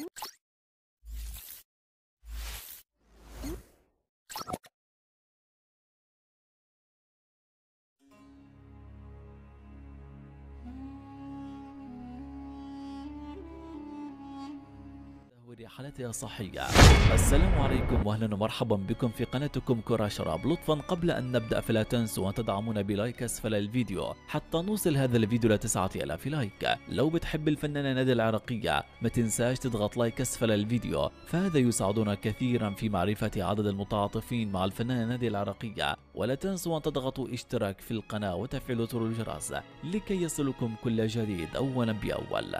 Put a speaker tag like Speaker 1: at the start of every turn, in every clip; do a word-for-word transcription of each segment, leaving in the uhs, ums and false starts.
Speaker 1: حالتها صحية. السلام عليكم واهلا ومرحبا بكم في قناتكم كرة شراب. لطفا قبل ان نبدأ فلا تنسوا ان تدعمونا بلايك اسفل الفيديو حتى نوصل هذا الفيديو ل تسعة آلاف لايك. لو بتحب الفنانة نادية العراقية ما تنساش تضغط لايك اسفل الفيديو، فهذا يساعدنا كثيرا في معرفة عدد المتعاطفين مع الفنانة نادية العراقية. ولا تنسوا ان تضغطوا اشتراك في القناة وتفعيل زر الجرس لكي يصلكم كل جديد اولا باول.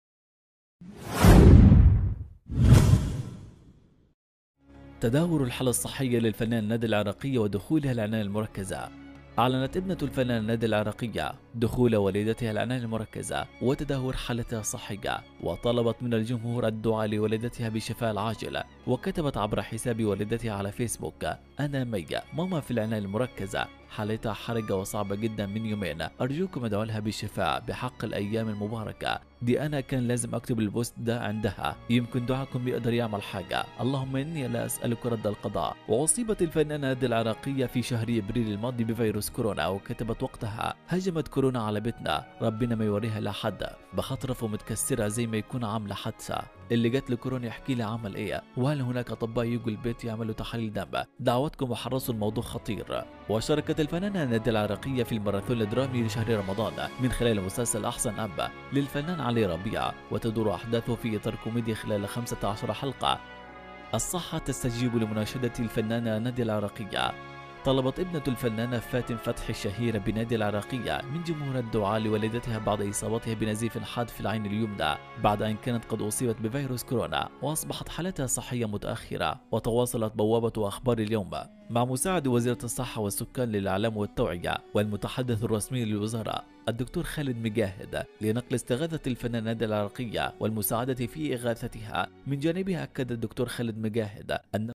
Speaker 1: تدهور الحالة الصحية للفنان نادية العراقية ودخولها العناية المركزة. أعلنت ابنة الفنان نادية العراقية دخول والدتها العناية المركزة وتدهور حالتها الصحية، وطلبت من الجمهور الدعاء لوالدتها بالشفاء العاجل. وكتبت عبر حساب والدتها على فيسبوك: أنا مي، ماما في العناية المركزة، حالتها حرجة وصعبة جدا من يومين، أرجوكم ادعوا لها بالشفاء بحق الأيام المباركة دي. أنا كان لازم أكتب البوست ده عندها، يمكن دعاكم بيقدر يعمل حاجة، اللهم إني لا أسألك رد القضاء. وأصيبت الفنانة نادية العراقية في شهر أبريل الماضي بفيروس كورونا، وكتبت وقتها: هجمت كورونا على بيتنا، ربنا ما يوريها لحد، بخطرف ومتكسرة زي ما يكون عاملة حادثة. اللي جات له كورونا يحكي لي عمل ايه، وهل هناك اطباء يجوا البيت يعملوا تحاليل دم؟ دعواتكم وحرصوا، الموضوع خطير. وشاركت الفنانة نادية العراقية في الماراثون الدرامي لشهر رمضان من خلال مسلسل أحسن أب للفنان علي ربيع، وتدور أحداثه في إطار كوميدي خلال خمسة عشر حلقة. الصحة تستجيب لمناشدة الفنانة نادية العراقية. طلبت ابنة الفنانة فاتن فتحي الشهيرة بنادية العراقية من جمهور الدعاء لوالدتها بعد إصابتها بنزيف حاد في العين اليمنى بعد أن كانت قد أصيبت بفيروس كورونا، وأصبحت حالتها الصحية متأخرة. وتواصلت بوابة أخبار اليوم مع مساعد وزيرة الصحة والسكان للإعلام والتوعية والمتحدث الرسمي للوزارة الدكتور خالد مجاهد لنقل استغاثة الفنانة نادية العراقية والمساعدة في إغاثتها. من جانبها أكد الدكتور خالد مجاهد أن